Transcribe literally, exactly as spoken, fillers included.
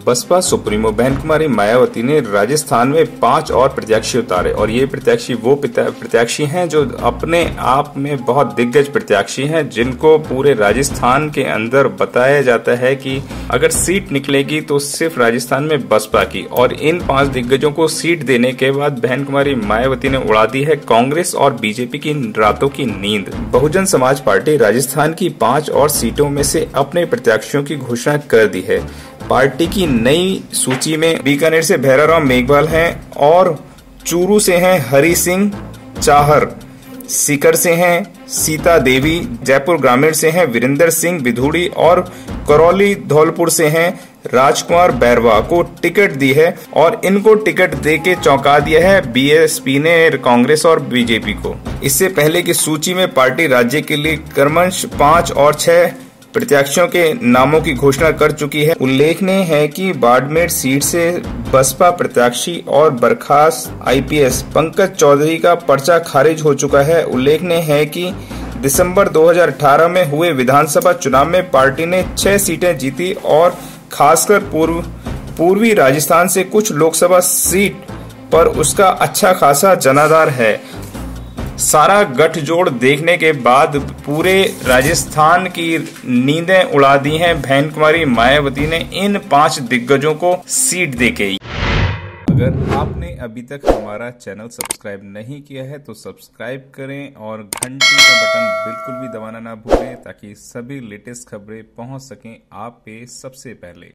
Baspa supremo बहन कुमारी मायावती ने राजस्थान में पांच और प्रत्याशी उतारे और ये प्रत्याशी वो प्रत्याशी हैं जो अपने आप में बहुत दिग्गज प्रत्याशी हैं, जिनको पूरे राजस्थान के अंदर बताया जाता है कि अगर सीट निकलेगी तो सिर्फ राजस्थान में बसपा की। और इन पांच दिग्गजों को सीट देने के बाद बहन कुमारी मायावती ने उड़ा दी है कांग्रेस और बीजेपी की रातों की नींद। बहुजन समाज पार्टी राजस्थान की पांच और सीटों में से अपने प्रत्याशियों की घोषणा कर दी है। पार्टी की नई सूची में बीकानेर से भैराराम मेघवाल हैं और चूरू से हैं हरि सिंह चाहर, सीकर से हैं सीता देवी, जयपुर ग्रामीण से हैं वीरेंद्र सिंह विधुड़ी और करौली धौलपुर से हैं राजकुमार बैरवा को टिकट दी है। और इनको टिकट देके चौंका दिया है बीएसपी ने कांग्रेस और बीजेपी को। इससे पहले की सूची में पार्टी राज्य के लिए क्रमश पांच और छह प्रत्याशियों के नामों की घोषणा कर चुकी है। उल्लेखनीय है कि बाड़मेर सीट से बसपा प्रत्याशी और बर्खास्त आईपीएस पंकज चौधरी का पर्चा खारिज हो चुका है। उल्लेखनीय है कि दिसंबर दो हज़ार अठारह में हुए विधानसभा चुनाव में पार्टी ने छह सीटें जीती और खासकर पूर्व पूर्वी राजस्थान से कुछ लोकसभा सीट पर उसका अच्छा खासा जनाधार है। सारा गठजोड़ देखने के बाद पूरे राजस्थान की नींदें उड़ा दी हैं बहन कुमारी मायावती ने इन पांच दिग्गजों को सीट देके। अगर आपने अभी तक हमारा चैनल सब्सक्राइब नहीं किया है तो सब्सक्राइब करें और घंटी का बटन बिल्कुल भी दबाना ना भूलें ताकि सभी लेटेस्ट खबरें पहुंच सकें आप पे सबसे पहले।